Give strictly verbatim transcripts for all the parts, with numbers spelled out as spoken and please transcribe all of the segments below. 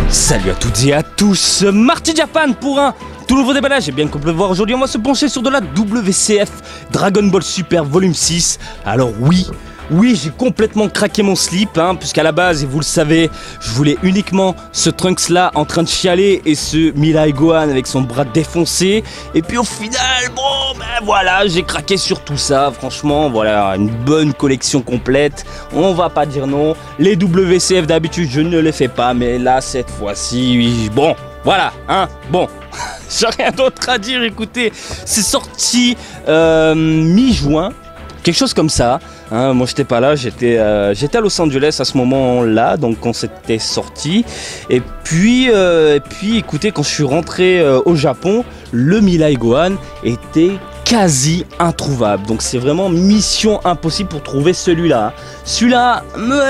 Salut à toutes et à tous, Marty Japan pour un tout nouveau déballage. Et bien qu'on peut le voir aujourd'hui, on va se pencher sur de la W C F Dragon Ball Super Volume six. Alors oui, oui j'ai complètement craqué mon slip, hein, puisqu'à la base, et vous le savez, je voulais uniquement ce Trunks là en train de chialer et ce Mirai Gohan avec son bras défoncé. Et puis au final, bon ben voilà, j'ai craqué sur tout ça. Franchement, voilà, une bonne collection complète. On va pas dire non. Les W C F d'habitude, je ne les fais pas, mais là, cette fois-ci, oui, bon, voilà, hein, bon. J'ai rien d'autre à dire, écoutez, c'est sorti euh, mi-juin, quelque chose comme ça. Hein, moi j'étais pas là, j'étais euh, j'étais à Los Angeles à ce moment-là, donc quand c'était sorti. Et puis, euh, et puis écoutez, quand je suis rentré euh, au Japon, le Mirai Gohan était quasi introuvable. Donc c'est vraiment mission impossible pour trouver celui-là. Celui-là,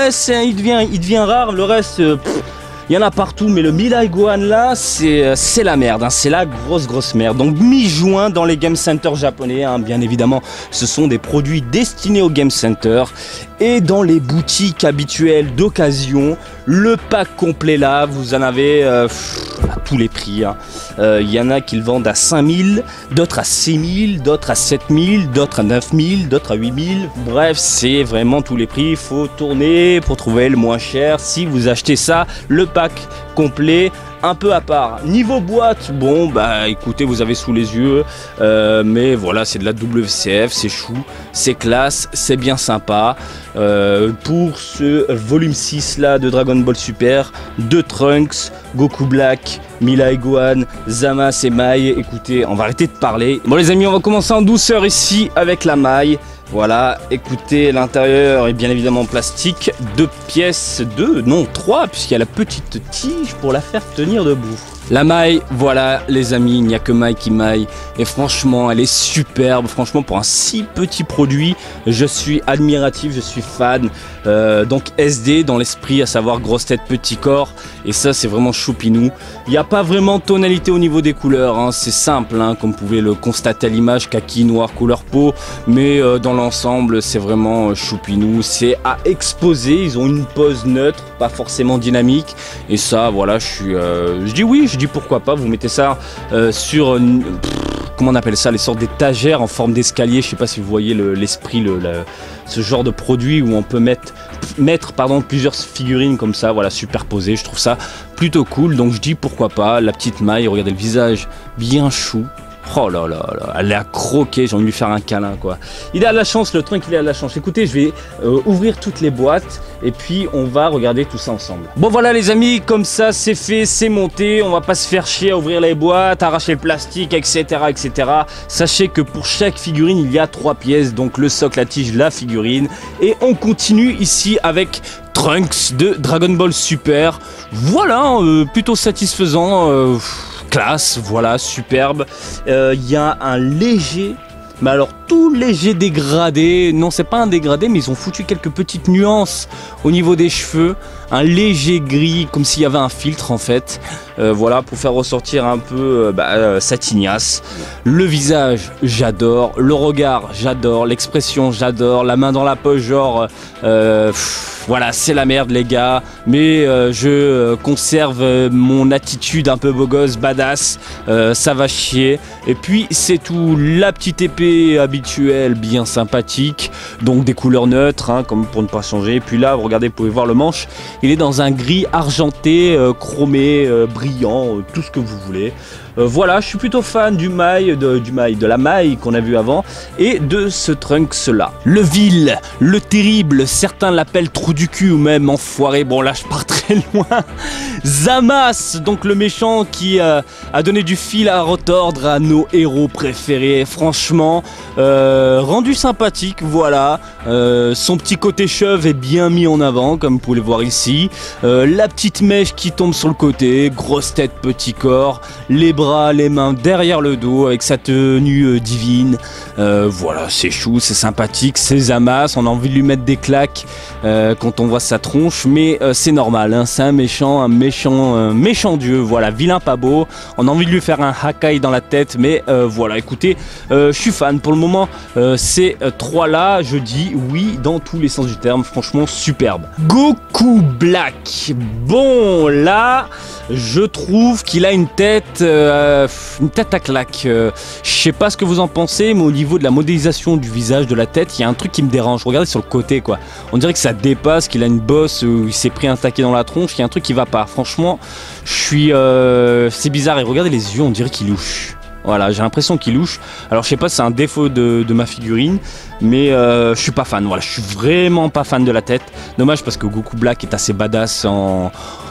il devient, il devient rare, le reste... Euh, pff, il y en a partout, mais le Mirai Gohan là, c'est la merde, hein, c'est la grosse grosse merde. Donc mi-juin dans les Game Center japonais, hein, bien évidemment, ce sont des produits destinés au Game Center. Et dans les boutiques habituelles d'occasion, le pack complet là, vous en avez euh, à tous les prix. Hein. Euh, il y en a qui le vendent à cinq mille, d'autres à six mille, d'autres à sept mille, d'autres à neuf mille, d'autres à huit mille. Bref, c'est vraiment tous les prix. Il faut tourner pour trouver le moins cher. Si vous achetez ça, le pack complet, un peu à part. Niveau boîte, bon bah écoutez, vous avez sous les yeux, euh, mais voilà, c'est de la W C F, c'est chou, c'est classe, c'est bien sympa. Euh, pour ce volume six là de Dragon Ball Super, de Trunks, Goku Black, Mirai Gohan, Zamasu et Mai. Écoutez, on va arrêter de parler. Bon les amis, on va commencer en douceur ici avec la Mai. Voilà, écoutez, l'intérieur est bien évidemment en plastique, deux pièces, deux, non trois, puisqu'il y a la petite tige pour la faire tenir debout. La maille, voilà les amis, il n'y a que Mai qui maille, et franchement elle est superbe, franchement pour un si petit produit, je suis admiratif, je suis fan. Euh, donc S D dans l'esprit, à savoir grosse tête, petit corps, et ça c'est vraiment choupinou. Il n'y a pas vraiment de tonalité au niveau des couleurs, hein. C'est simple, hein, comme vous pouvez le constater à l'image, kaki, noir, couleur peau, mais euh, dans l'ensemble c'est vraiment euh, choupinou, c'est à exposer, ils ont une pose neutre, pas forcément dynamique, et ça voilà, je suis, euh, je dis oui, je dis pourquoi pas, vous mettez ça euh, sur, une, pff, comment on appelle ça, les sortes d'étagères en forme d'escalier, je sais pas si vous voyez l'esprit, le, le, ce genre de produit où on peut mettre, mettre pardon, plusieurs figurines comme ça, voilà, superposées, je trouve ça plutôt cool, donc je dis pourquoi pas, la petite Mai, regardez le visage bien chou. Oh là là là, elle est à croquer, j'ai envie de lui faire un câlin quoi. Il a de la chance, le Trunk il a de la chance. Écoutez, je vais euh, ouvrir toutes les boîtes et puis on va regarder tout ça ensemble. Bon voilà les amis, comme ça c'est fait, c'est monté. On va pas se faire chier à ouvrir les boîtes, arracher le plastique, et cetera et cetera. Sachez que pour chaque figurine il y a trois pièces, donc le socle, la tige, la figurine. Et on continue ici avec Trunks de Dragon Ball Super. Voilà, euh, plutôt satisfaisant. Euh, Classe, voilà, superbe. Il euh, y a un léger, mais alors tout léger dégradé. Non, c'est pas un dégradé, mais ils ont foutu quelques petites nuances au niveau des cheveux. Un léger gris, comme s'il y avait un filtre en fait. Euh, voilà, pour faire ressortir un peu euh, bah, euh, sa tignasse. Le visage, j'adore. Le regard, j'adore. L'expression, j'adore. La main dans la poche, genre... Euh, pff, voilà, c'est la merde les gars, mais euh, je euh, conserve euh, mon attitude un peu beau gosse, badass, euh, ça va chier. Et puis c'est tout, la petite épée habituelle, bien sympathique, donc des couleurs neutres, hein, comme pour ne pas changer. Et puis là, regardez, vous pouvez voir le manche, il est dans un gris argenté, euh, chromé, euh, brillant, euh, tout ce que vous voulez. Euh, voilà, je suis plutôt fan du Mai, de, du Mai, de la Mai qu'on a vu avant et de ce Trunks là. Le vil, le terrible, certains l'appellent trou du cul ou même enfoiré. Bon là je pars très loin. Zamasu, donc le méchant qui euh, a donné du fil à retordre à nos héros préférés. Franchement, euh, rendu sympathique, voilà. Euh, son petit côté chauve est bien mis en avant, comme vous pouvez le voir ici. Euh, la petite mèche qui tombe sur le côté, grosse tête, petit corps, les bras bras, les mains derrière le dos avec sa tenue euh, divine. Euh, voilà, c'est chou, c'est sympathique, c'est Zamass, on a envie de lui mettre des claques euh, quand on voit sa tronche, mais euh, c'est normal, hein, c'est un méchant, un méchant, un méchant dieu, voilà, vilain pas beau. On a envie de lui faire un Hakai dans la tête, mais euh, voilà, écoutez, euh, je suis fan. Pour le moment, euh, ces euh, trois-là, je dis oui dans tous les sens du terme, franchement superbe. Goku Black, bon là, je trouve qu'il a une tête, euh, une tête à claque. Euh, je sais pas ce que vous en pensez, mais au niveau de la modélisation du visage, de la tête, il y a un truc qui me dérange. Regardez sur le côté, quoi. On dirait que ça dépasse, qu'il a une bosse où il s'est pris un taquet dans la tronche. Il y a un truc qui va pas. Franchement, je suis, euh, c'est bizarre. Et regardez les yeux, on dirait qu'il louche. Voilà, j'ai l'impression qu'il louche. Alors je sais pas si c'est un défaut de, de ma figurine, mais euh, je suis pas fan. Voilà, je suis vraiment pas fan de la tête. Dommage parce que Goku Black est assez badass en...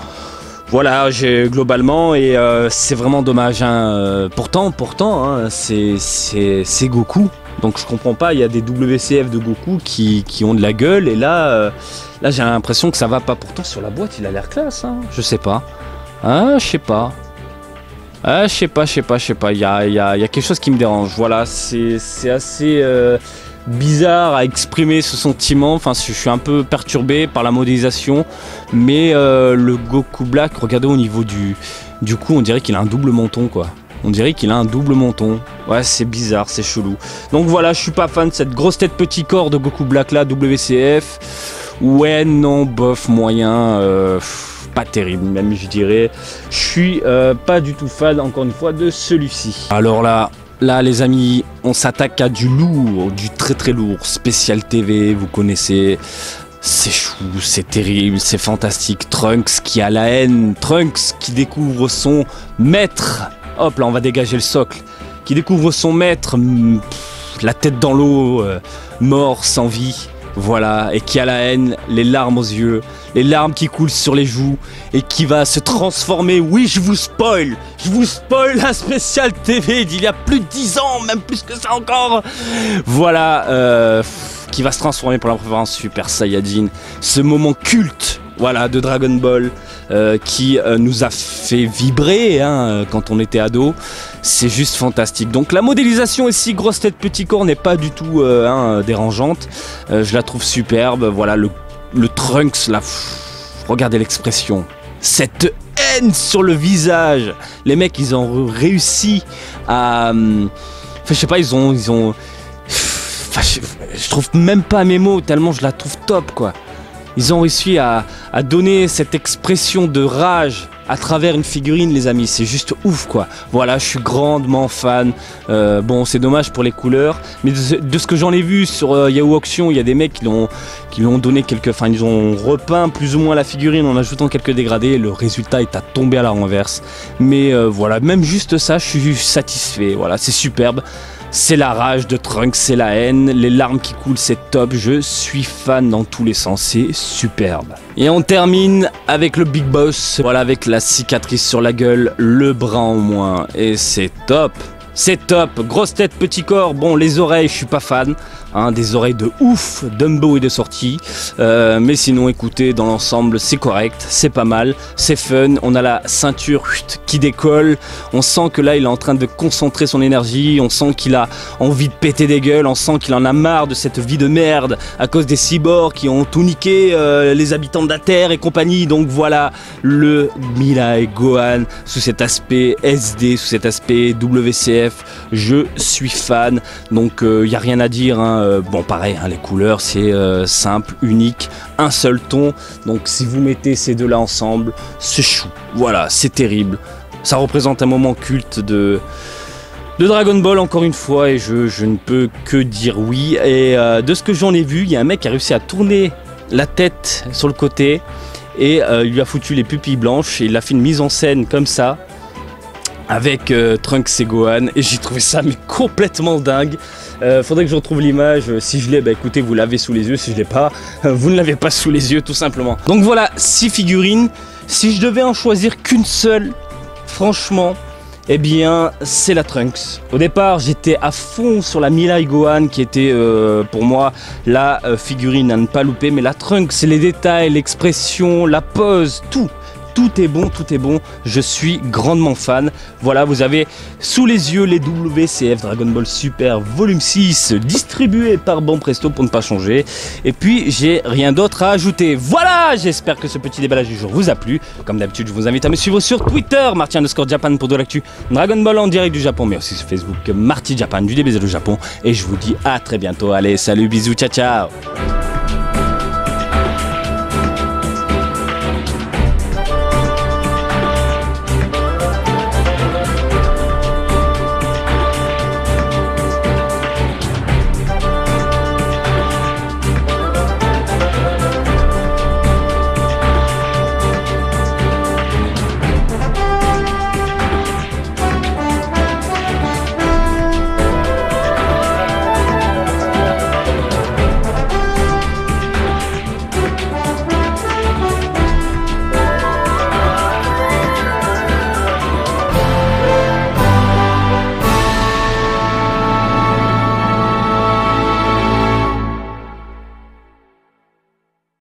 Voilà, j'ai globalement, et euh, c'est vraiment dommage. Hein. Euh, pourtant, pourtant, hein, c'est Goku. Donc je comprends pas, il y a des W C F de Goku qui, qui ont de la gueule, et là, euh, là j'ai l'impression que ça va pas. Pourtant sur la boîte, il a l'air classe. Hein. Je sais pas. Ah, je sais pas. Ah, je sais pas, je sais pas, je sais pas. Il y a, y, a, y a quelque chose qui me dérange. Voilà, c'est assez... Euh, bizarre à exprimer ce sentiment, enfin je suis un peu perturbé par la modélisation, mais euh, le Goku Black, regardez au niveau du, du cou, on dirait qu'il a un double menton quoi. On dirait qu'il a un double menton. Ouais, c'est bizarre, c'est chelou. Donc voilà, je suis pas fan de cette grosse tête petit corps de Goku Black là, W C F. Ouais, non, bof, moyen, euh, pas terrible même je dirais. Je suis euh, pas du tout fan encore une fois de celui-ci. Alors là, Là les amis, on s'attaque à du lourd, du très très lourd, spécial T V, vous connaissez, c'est chou, c'est terrible, c'est fantastique. Trunks qui a la haine, Trunks qui découvre son maître, hop là on va dégager le socle, qui découvre son maître, pff, la tête dans l'eau, euh, mort, sans vie. Voilà, et qui a la haine, les larmes aux yeux, les larmes qui coulent sur les joues, et qui va se transformer, oui je vous spoil, je vous spoil la spéciale T V d'il y a plus de dix ans, même plus que ça encore. Voilà, euh, qui va se transformer pour la première fois en Super Saiyajin, ce moment culte, voilà, de Dragon Ball, euh, qui euh, nous a fait vibrer hein, quand on était ado. C'est juste fantastique. Donc la modélisation ici, grosse tête petit corps, n'est pas du tout euh, hein, dérangeante. Euh, je la trouve superbe. Voilà le, le Trunks là. Pff, regardez l'expression. Cette haine sur le visage. Les mecs, ils ont réussi à. Enfin, je sais pas, ils ont, ils ont. Enfin, je, je trouve même pas mes mots tellement je la trouve top quoi. Ils ont réussi à, à donner cette expression de rage à travers une figurine les amis, c'est juste ouf quoi. Voilà, je suis grandement fan. Euh, bon, c'est dommage pour les couleurs, mais de, de ce que j'en ai vu sur euh, Yahoo Auction, il y a des mecs qui l'ont qui lui ont donné quelques, enfin ils ont repeint plus ou moins la figurine en ajoutant quelques dégradés. Le résultat est à tomber à la renverse. Mais euh, voilà, même juste ça, je suis satisfait. Voilà, c'est superbe. C'est la rage de Trunks, c'est la haine, les larmes qui coulent, c'est top, je suis fan dans tous les sens, c'est superbe. Et on termine avec le Big Boss, voilà, avec la cicatrice sur la gueule, le bras en moins, et c'est top. C'est top, grosse tête, petit corps, bon les oreilles je suis pas fan, hein, des oreilles de ouf, Dumbo et de sortie, euh, mais sinon écoutez dans l'ensemble c'est correct, c'est pas mal, c'est fun, on a la ceinture qui décolle, on sent que là il est en train de concentrer son énergie, on sent qu'il a envie de péter des gueules, on sent qu'il en a marre de cette vie de merde à cause des cyborgs qui ont tout niqué, euh, les habitants de la Terre et compagnie, donc voilà le Mirai Gohan sous cet aspect S D, sous cet aspect W C F. Je suis fan, donc il euh, n'y a rien à dire, hein. euh, bon pareil, hein, les couleurs c'est euh, simple, unique, un seul ton, donc si vous mettez ces deux là ensemble, c'est chou, voilà, c'est terrible, ça représente un moment culte de, de Dragon Ball encore une fois, et je, je ne peux que dire oui, et euh, de ce que j'en ai vu, il y a un mec qui a réussi à tourner la tête sur le côté, et euh, il lui a foutu les pupilles blanches, et il a fait une mise en scène comme ça, avec euh, Trunks et Gohan, et j'ai trouvé ça mais complètement dingue. Euh, faudrait que je retrouve l'image, si je l'ai, bah écoutez, vous l'avez sous les yeux, si je l'ai pas, euh, vous ne l'avez pas sous les yeux tout simplement. Donc voilà, six figurines, si je devais en choisir qu'une seule, franchement, eh bien c'est la Trunks. Au départ j'étais à fond sur la Mirai Gohan qui était euh, pour moi la euh, figurine à ne pas louper, mais la Trunks, c'est les détails, l'expression, la pose, tout. tout est bon, tout est bon. Je suis grandement fan. Voilà, vous avez sous les yeux les W C F Dragon Ball Super Volume six distribués par Banpresto pour ne pas changer. Et puis, j'ai rien d'autre à ajouter. Voilà, j'espère que ce petit déballage du jour vous a plu. Comme d'habitude, je vous invite à me suivre sur Twitter, Marty underscore Japan pour de l'actu Dragon Ball en direct du Japon, mais aussi sur Facebook, Marty Japan du D B Z du Japon. Et je vous dis à très bientôt. Allez, salut, bisous, ciao, ciao.